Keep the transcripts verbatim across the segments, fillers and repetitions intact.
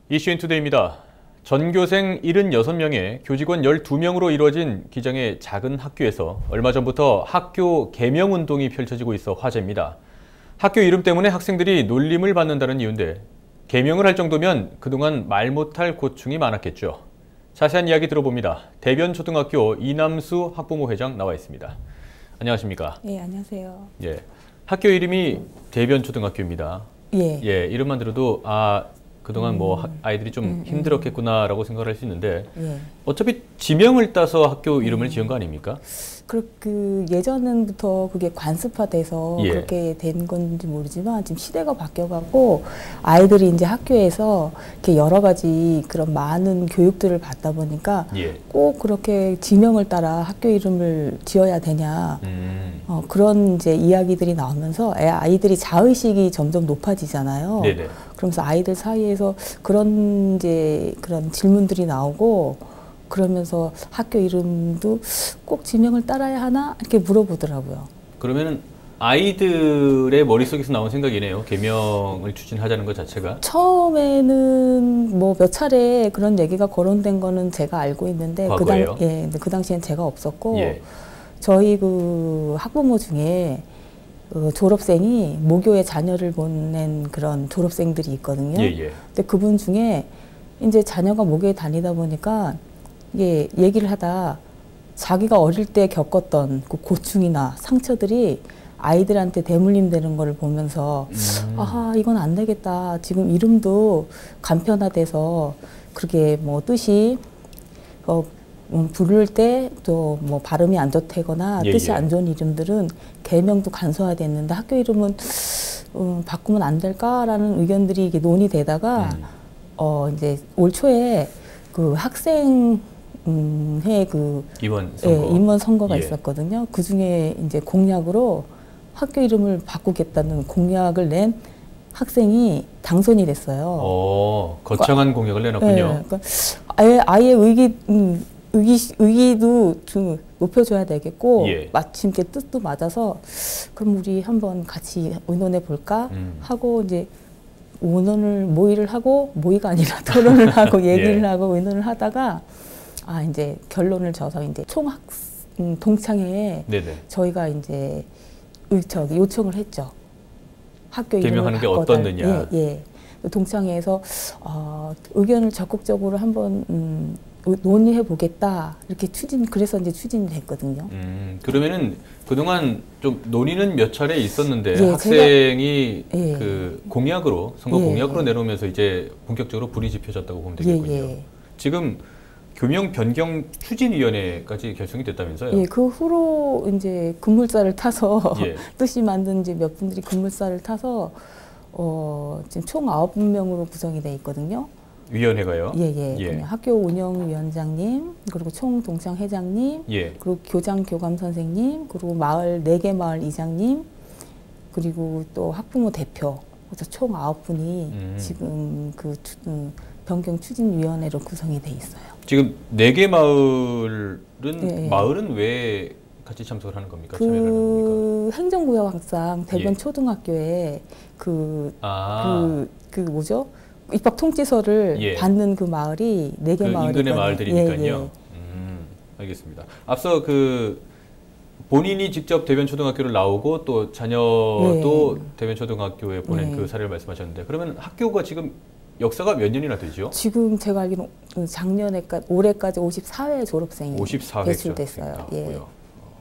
이슈인투데이입니다. 전교생 칠십육 명에 교직원 열두 명으로 이루어진 기장의 작은 학교에서 얼마 전부터 학교 개명 운동이 펼쳐지고 있어 화제입니다. 학교 이름 때문에 학생들이 놀림을 받는다는 이유인데 개명을 할 정도면 그동안 말 못할 고충이 많았겠죠. 자세한 이야기 들어봅니다. 대변초등학교 이남수 학부모 회장 나와 있습니다. 안녕하십니까? 네, 안녕하세요. 예, 학교 이름이 대변초등학교입니다. 예. 예, 이름만 들어도 아 그동안 음. 뭐 아이들이 좀 음, 힘들었겠구나라고 생각을 할 수 있는데 예. 어차피 지명을 따서 학교 이름을 지은 거 아닙니까? 그, 그 예전부터 그게 관습화돼서 예. 그렇게 된 건지 모르지만 지금 시대가 바뀌어갖고 아이들이 이제 학교에서 이렇게 여러 가지 그런 많은 교육들을 받다 보니까 예. 꼭 그렇게 지명을 따라 학교 이름을 지어야 되냐 음. 어, 그런 이제 이야기들이 나오면서 애, 아이들이 자의식이 점점 높아지잖아요. 네네. 그러면서 아이들 사이에서 그런 이제 그런 질문들이 나오고. 그러면서 학교 이름도 꼭 지명을 따라야 하나 이렇게 물어보더라고요. 그러면은 아이들의 머릿속에서 나온 생각이네요. 개명을 추진하자는 것 자체가. 처음에는 뭐 몇 차례 그런 얘기가 거론된 거는 제가 알고 있는데 그, 당, 예, 그 당시엔 제가 없었고 예. 저희 그 학부모 중에 그 졸업생이 모교에 자녀를 보낸 그런 졸업생들이 있거든요. 예, 예. 근데 그분 중에 이제 자녀가 모교에 다니다 보니까 예, 얘기를 하다 자기가 어릴 때 겪었던 그 고충이나 상처들이 아이들한테 대물림 되는 거를 보면서 음. 아 이건 안 되겠다. 지금 이름도 간편화돼서 그렇게 뭐 뜻이 어, 음, 부를 때 또 뭐 발음이 안 좋다거나 예, 뜻이 예. 안 좋은 이름들은 개명도 간소화됐는데 학교 이름은 음, 바꾸면 안 될까라는 의견들이 이게 논의되다가 음. 어 이제 올 초에 그 학생 음, 해 그 임원 선거. 예, 임원 선거가 예. 있었거든요. 그 중에 이제 공약으로 학교 이름을 바꾸겠다는 공약을 낸 학생이 당선이 됐어요. 어, 거창한 그러니까, 공약을 내놨군요. 예, 그러니까 아예, 아예 의기, 음, 의기, 의기도 좀 높여줘야 되겠고, 예. 마침 이렇게 뜻도 맞아서, 그럼 우리 한번 같이 의논해 볼까? 음. 하고, 이제, 의논을, 모의를 하고, 모의가 아니라 토론을 하고, 얘기를 예. 하고, 의논을 하다가, 아, 이제 결론을 져서 이제 총학, 음, 동창회에 네네. 저희가 이제 의, 저기 요청을 했죠. 학교 이름을 개명하는 게 어떻느냐. 예, 예. 동창회에서 어, 의견을 적극적으로 한번 음, 논의해 보겠다 이렇게 추진 그래서 이제 추진이 됐거든요. 음, 그러면은 그동안 좀 논의는 몇 차례 있었는데 예, 학생이 제가, 예. 그 공약으로 선거 예, 공약으로 예. 내놓으면서 이제 본격적으로 불이 지펴졌다고 보면 되겠군요. 예, 예. 지금 교명 변경 추진위원회까지 결성이 됐다면서요? 예, 그 후로 이제 급물살을 타서 예. 뜻이 만든 이제 몇 분들이 급물살을 타서 어, 지금 총 아홉 명으로 구성이 돼 있거든요. 위원회가요? 예, 예. 예. 학교 운영위원장님, 그리고 총 동창 회장님, 예. 그리고 교장 교감 선생님, 그리고 마을 네 개 마을 이장님, 그리고 또 학부모 대표. 그래서 총 아홉 분이 음. 지금 그 음, 변경 추진위원회로 구성이 돼 있어요. 지금 네 개 마을은 네. 마을은 왜 같이 참석을 하는 겁니까? 그 참여를 하는 겁니까? 행정구역 항상 대변 예. 초등학교에 그, 아. 그, 그 뭐죠? 입학 통지서를 예. 받는 그 마을이 네 개 그 마을이 인근의 마을들이니까요. 예, 예. 음, 알겠습니다. 앞서 그 본인이 직접 대변초등학교를 나오고 또 자녀도 예. 대변초등학교에 보낸 예. 그 사례를 말씀하셨는데 그러면 학교가 지금 역사가 몇 년이나 되죠? 지금 제가 알기로는 작년에까지 올해까지 오십사 회 졸업생이 오십사 회 배출됐어요. 예. 어,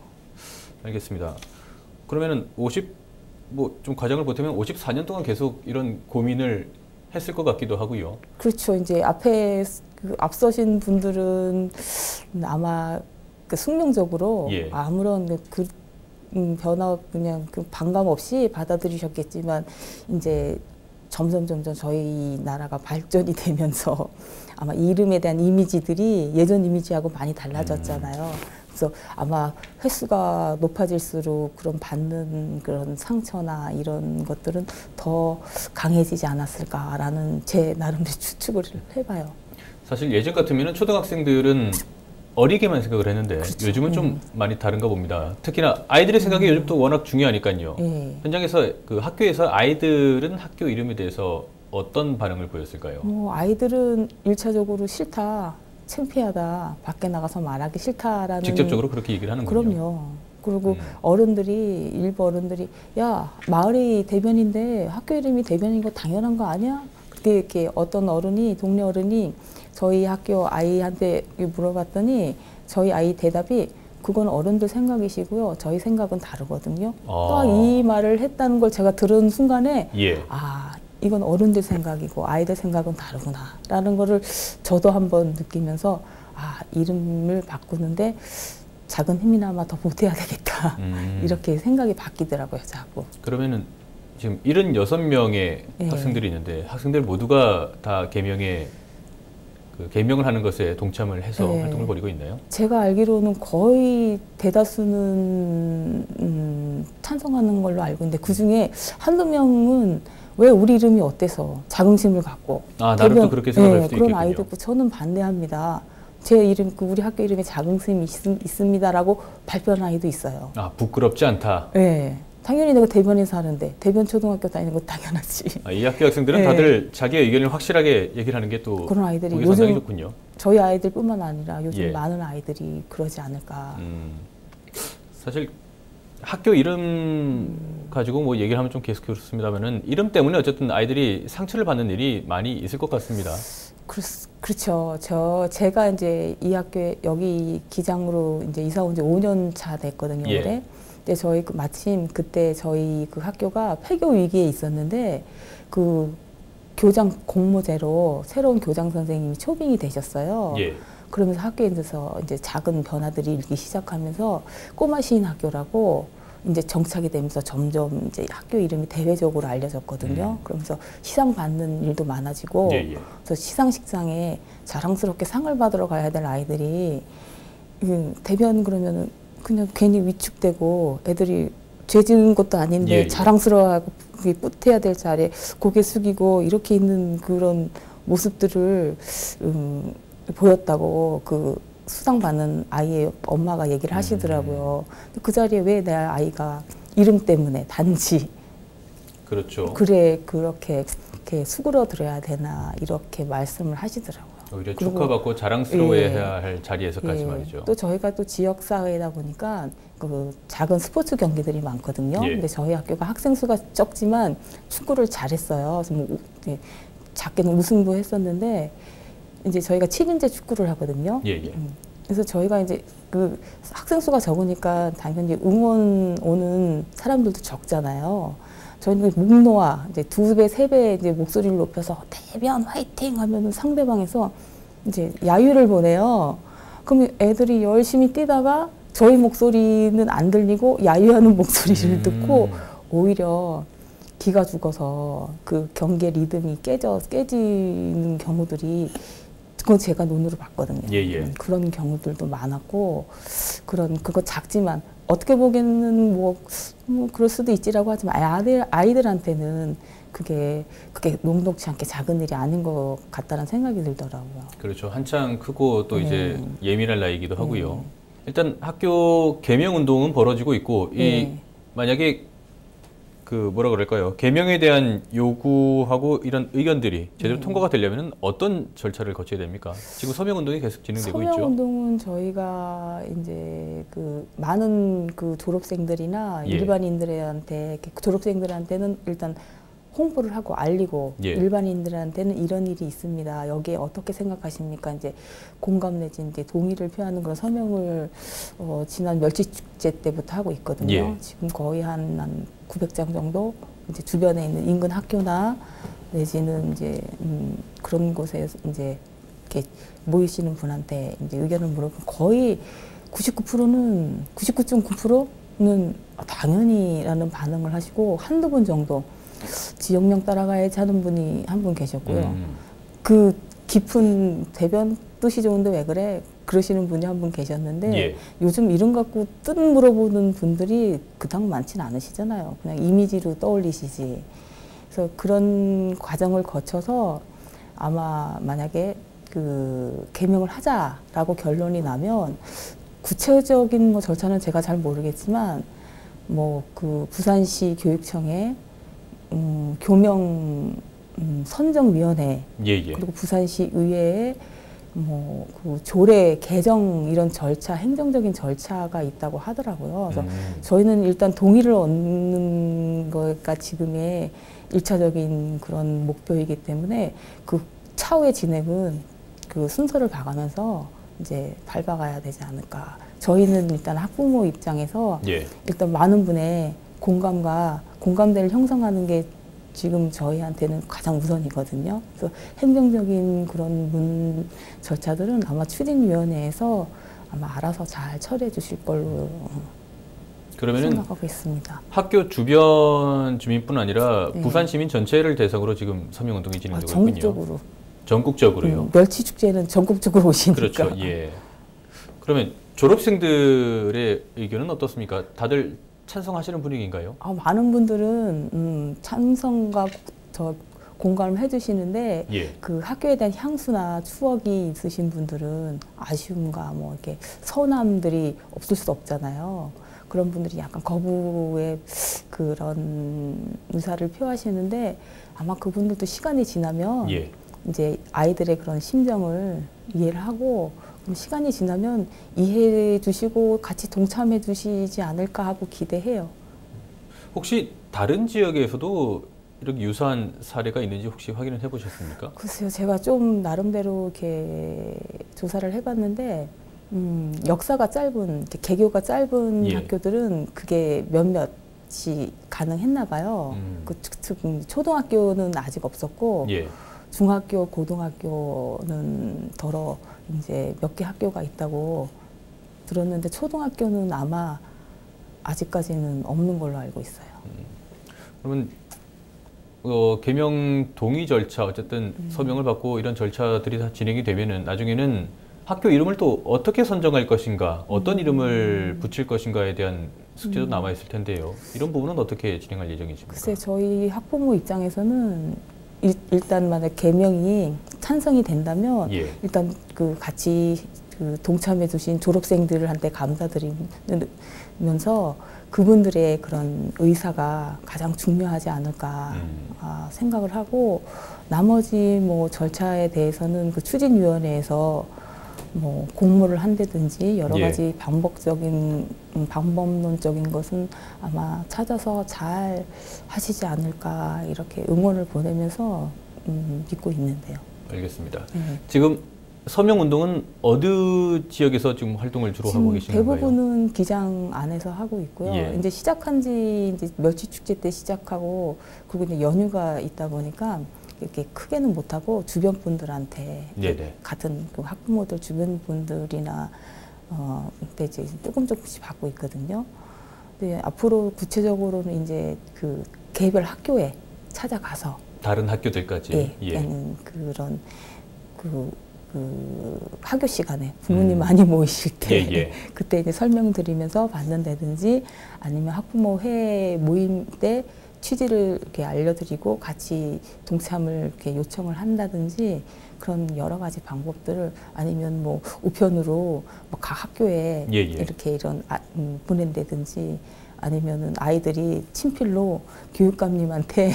알겠습니다. 그러면은 오십 뭐 좀 과정을 보태면 오십사 년 동안 계속 이런 고민을 했을 것 같기도 하고요. 그렇죠. 이제 앞에 그 앞서신 분들은 아마 그 숙명적으로 예. 아무런 그 음, 변화 그냥 그 반감 없이 받아들이셨겠지만 이제. 점점 점점 저희 나라가 발전이 되면서 아마 이름에 대한 이미지들이 예전 이미지하고 많이 달라졌잖아요. 음. 그래서 아마 횟수가 높아질수록 그런 받는 그런 상처나 이런 것들은 더 강해지지 않았을까라는 제 나름대로 추측을 해봐요. 사실 예전 같으면 초등학생들은 어리게만 생각을 했는데 그렇죠. 요즘은 좀 음. 많이 다른가 봅니다. 특히나 아이들의 생각이 음. 요즘 또 워낙 중요하니까요. 예. 현장에서 그 학교에서 아이들은 학교 이름에 대해서 어떤 반응을 보였을까요? 뭐 아이들은 일차적으로 싫다, 창피하다, 밖에 나가서 말하기 싫다라는. 직접적으로 그렇게 얘기를 하는군요. 그럼요. 그리고 음. 어른들이, 일부 어른들이 야, 마을이 대변인데 학교 이름이 대변인 거 당연한 거 아니야? 그렇게 이렇게 어떤 어른이, 동네 어른이 저희 학교 아이한테 물어봤더니 저희 아이 대답이 그건 어른들 생각이시고요. 저희 생각은 다르거든요. 아. 딱 이 말을 했다는 걸 제가 들은 순간에 예. 아, 이건 어른들 생각이고 아이들 생각은 다르구나 라는 거를 저도 한번 느끼면서 아, 이름을 바꾸는데 작은 힘이나마 더 보태야 되겠다. 음. 이렇게 생각이 바뀌더라고요, 자꾸. 그러면은 지금 칠십육 명의 네. 학생들이 있는데 학생들 모두가 다 개명에 그 개명을 하는 것에 동참을 해서 네. 활동을 벌이고 있나요? 제가 알기로는 거의 대다수는 음, 찬성하는 걸로 알고 있는데 그 중에 한두 명은 왜 우리 이름이 어때서 자긍심을 갖고 아, 나를 또 그렇게 생각할 네, 수도 그런 있겠군요. 아이도 있고 저는 반대합니다. 제 이름, 그 우리 학교 이름에 자긍심이 있, 있습니다라고 발표한 아이도 있어요. 아, 부끄럽지 않다. 네. 당연히 내가 대변에서 하는데 대변 초등학교 다니는 거 당연하지. 아, 이 학교 학생들은 네. 다들 자기의 의견을 확실하게 얘기를 하는 게 또 그런 아이들이 보기 요즘 상당히 좋군요. 저희 아이들뿐만 아니라 요즘 예. 많은 아이들이 그러지 않을까. 음, 사실 학교 이름 가지고 뭐 얘기를 하면 좀 계속 그렇습니다만은 이름 때문에 어쨌든 아이들이 상처를 받는 일이 많이 있을 것 같습니다. 그, 그렇죠. 저 제가 이제 이 학교에 여기 기장으로 이제 이사 온 지 오 년 차 됐거든요. 예. 올해. 근데 저희 그 마침 그때 저희 그 학교가 폐교 위기에 있었는데 그 교장 공모제로 새로운 교장 선생님이 초빙이 되셨어요. 예. 그러면서 학교에서 이제 작은 변화들이 일기 시작하면서 꼬마 시인 학교라고 이제 정착이 되면서 점점 이제 학교 이름이 대외적으로 알려졌거든요. 음. 그러면서 시상 받는 일도 많아지고, 예, 예. 그래서 시상식장에 자랑스럽게 상을 받으러 가야 될 아이들이 그 대변 그러면은 그냥 괜히 위축되고 애들이 죄 지은 것도 아닌데 예, 예. 자랑스러워하고 뿌듯해야 될 자리에 고개 숙이고 이렇게 있는 그런 모습들을 음, 보였다고 그 수상받는 아이의 엄마가 얘기를 하시더라고요. 음. 그 자리에 왜 내 아이가 이름 때문에 단지 그렇죠. 그래 그렇게 이렇게 수그러들어야 되나 이렇게 말씀을 하시더라고요. 오히려 축하받고 자랑스러워해야 예, 할 자리에서까지 예, 말이죠. 또 저희가 또 지역 사회다 보니까 그 작은 스포츠 경기들이 많거든요. 예. 근데 저희 학교가 학생 수가 적지만 축구를 잘했어요. 그래서 뭐 예, 작게는 우승도 했었는데 이제 저희가 칠 인제 축구를 하거든요. 예, 예. 음, 그래서 저희가 이제 그 학생 수가 적으니까 당연히 응원 오는 사람들도 적잖아요. 저희는 목 놓아 이제 두 배, 세 배 이제 목소리를 높여서 대변 화이팅 하면은 상대방에서 이제 야유를 보내요. 그럼 애들이 열심히 뛰다가 저희 목소리는 안 들리고 야유하는 목소리를 음. 듣고 오히려 기가 죽어서 그 경기의 리듬이 깨져 깨지는 경우들이 그건 제가 눈으로 봤거든요. 예, 예. 그런 경우들도 많았고 그런 그거 작지만 어떻게 보기에는 뭐, 뭐 그럴 수도 있지라고 하지만 아이들 아이들한테는 그게 그게 녹록치 않게 작은 일이 아닌 것 같다는 생각이 들더라고요. 그렇죠. 한창 크고 또 이제 음. 예민할 나이기도 하고요. 음. 일단 학교 개명 운동은 벌어지고 있고 이 네. 만약에 그 뭐라 그럴까요? 개명에 대한 요구하고 이런 의견들이 제대로 네. 통과가 되려면 어떤 절차를 거쳐야 됩니까? 지금 서명 운동이 계속 진행되고 서명 있죠. 운동은 저희가 이제 그 많은 그 졸업생들이나 예. 일반인들한테 졸업생들한테는 일단 홍보를 하고 알리고 예. 일반인들한테는 이런 일이 있습니다. 여기에 어떻게 생각하십니까? 이제 공감 내지 이제 동의를 표하는 그런 서명을 어, 지난 멸치축제 때부터 하고 있거든요. 예. 지금 거의 한, 한 구백 장 정도 이제 주변에 있는 인근 학교나 내지는 이제 음, 그런 곳에 이제 이렇게 모이시는 분한테 이제 의견을 물어보면 거의 구십구 퍼센트는 구십구 점 구 퍼센트는 당연히라는 반응을 하시고 한두 분 정도 지역령 따라가야지 하는 분이 한 분 계셨고요. 음. 그 깊은 대변 뜻이 좋은데 왜 그래? 그러시는 분이 한 분 계셨는데 예. 요즘 이름 갖고 뜻 물어보는 분들이 그닥 많지는 않으시잖아요. 그냥 이미지로 떠올리시지. 그래서 그런 과정을 거쳐서 아마 만약에 그 개명을 하자라고 결론이 나면 구체적인 뭐 절차는 제가 잘 모르겠지만 뭐 그 부산시 교육청에 음, 교명을 음, 선정위원회 예, 예. 그리고 부산시 의회에 뭐 그 조례 개정 이런 절차, 행정적인 절차가 있다고 하더라고요. 그래서 음. 저희는 일단 동의를 얻는 거가 지금의 일차적인 그런 목표이기 때문에 그 차후의 진행은 그 순서를 봐가면서 이제 밟아가야 되지 않을까. 저희는 일단 학부모 입장에서 예. 일단 많은 분의 공감과 공감대를 형성하는 게 지금 저희한테는 가장 우선이거든요. 그래서 행정적인 그런 문 절차들은 아마 추진위원회에서 아마 알아서 잘 처리해 주실 걸로 그러면은 생각하고 있습니다. 학교 주변 주민뿐 아니라 네. 부산 시민 전체를 대상으로 지금 서명운동이 진행되고 아, 전국적으로. 있군요. 전국적으로요. 음, 멸치축제는 전국적으로 오시니까. 그렇죠. 예. 그러면 졸업생들의 의견은 어떻습니까? 다들 찬성하시는 분위기인가요? 아, 많은 분들은 음, 찬성과 저 공감을 해주시는데 예. 그 학교에 대한 향수나 추억이 있으신 분들은 아쉬움과 뭐 이렇게 서운함들이 없을 수 없잖아요. 그런 분들이 약간 거부의 그런 의사를 표하시는데 아마 그분들도 시간이 지나면 예. 이제 아이들의 그런 심정을 이해를 하고 시간이 지나면 이해해 주시고 같이 동참해 주시지 않을까 하고 기대해요. 혹시 다른 지역에서도 이렇게 유사한 사례가 있는지 혹시 확인을 해보셨습니까? 글쎄요, 제가 좀 나름대로 이렇게 조사를 해봤는데 음, 역사가 짧은, 개교가 짧은 예. 학교들은 그게 몇몇이 가능했나 봐요. 음. 그 특 초등학교는 아직 없었고 예. 중학교, 고등학교는 더러 이제 몇 개 학교가 있다고 들었는데 초등학교는 아마 아직까지는 없는 걸로 알고 있어요. 음. 그러면 어, 개명 동의 절차 어쨌든 음. 서명을 받고 이런 절차들이 다 진행이 되면은 나중에는 학교 이름을 또 어떻게 선정할 것인가, 어떤 음. 이름을 붙일 것인가에 대한 숙제도 음. 남아 있을 텐데요. 이런 부분은 어떻게 진행할 예정이십니까? 글쎄, 저희 학부모 입장에서는 일, 일단 만약 개명이 찬성이 된다면 예. 일단 그 같이 그 동참해 주신 졸업생들한테 감사드리면서 그분들의 그런 의사가 가장 중요하지 않을까 음. 아, 생각을 하고 나머지 뭐 절차에 대해서는 그 추진위원회에서 뭐 공모를 한다든지 여러 가지 예. 방법적인 음, 방법론적인 것은 아마 찾아서 잘 하시지 않을까 이렇게 응원을 보내면서 음, 믿고 있는데요. 알겠습니다. 네. 지금 서명운동은 어느 지역에서 지금 활동을 주로 하고 계시는 대부분은 거예요? 대부분은 기장 안에서 하고 있고요. 예. 이제 시작한 지 이제 멸치축제 때 시작하고 그리고 이제 연휴가 있다 보니까 이렇게 크게는 못하고 주변 분들한테 같은 그 학부모들 주변 분들이나 어 이제 조금 조금씩 받고 있거든요. 근데 앞으로 구체적으로는 이제 그 개별 학교에 찾아가서 다른 학교들까지 예, 예. 그런 그, 그 학교 시간에 부모님 음. 많이 모이실 때 예, 예. 그때 이제 설명드리면서 받는다든지 아니면 학부모 회 모임 때 취지를 이렇게 알려드리고 같이 동참을 이렇게 요청을 한다든지 그런 여러 가지 방법들을 아니면 뭐 우편으로 뭐 각 학교에 예, 예. 이렇게 이런 아, 음, 보낸다든지 아니면은 아이들이 친필로 교육감님한테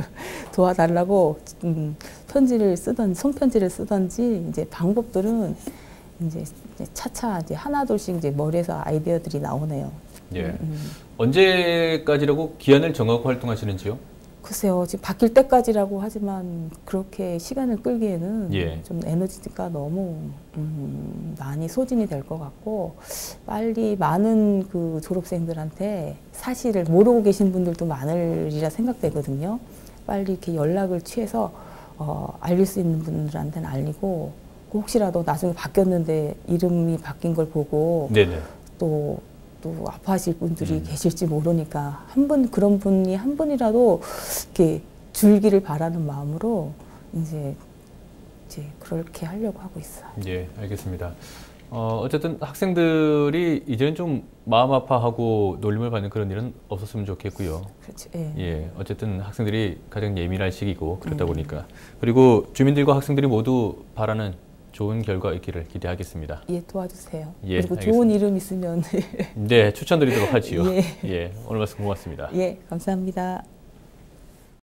도와달라고 음, 편지를 쓰던 손편지를 쓰던지 이제 방법들은 이제 차차 이제 하나둘씩 이제 머리에서 아이디어들이 나오네요. 예. 음, 음. 언제까지라고 기한을 정하고 활동하시는지요? 글쎄요, 지금 바뀔 때까지라고 하지만 그렇게 시간을 끌기에는 예. 좀 에너지가 너무 음, 많이 소진이 될 것 같고 빨리 많은 그 졸업생들한테 사실을 모르고 계신 분들도 많으리라 생각되거든요. 빨리 이렇게 연락을 취해서 어, 알릴 수 있는 분들한테는 알리고 혹시라도 나중에 바뀌었는데 이름이 바뀐 걸 보고 네네. 또 또 아파하실 분들이 음. 계실지 모르니까 한 분 그런 분이 한 분이라도 이렇게 줄기를 바라는 마음으로 이제 이제 그렇게 하려고 하고 있어요. 예, 알겠습니다. 어, 어쨌든 학생들이 이제는 좀 마음 아파하고 놀림을 받는 그런 일은 없었으면 좋겠고요. 그렇죠. 예. 예, 어쨌든 학생들이 가장 예민할 시기고 그렇다 음. 보니까 그리고 주민들과 학생들이 모두 바라는 좋은 결과 있기를 기대하겠습니다. 예, 도와주세요. 예, 그리고 알겠습니다. 좋은 이름 있으면 네, 추천드리도록 하지요. 예. 예, 오늘 말씀 고맙습니다. 예, 감사합니다.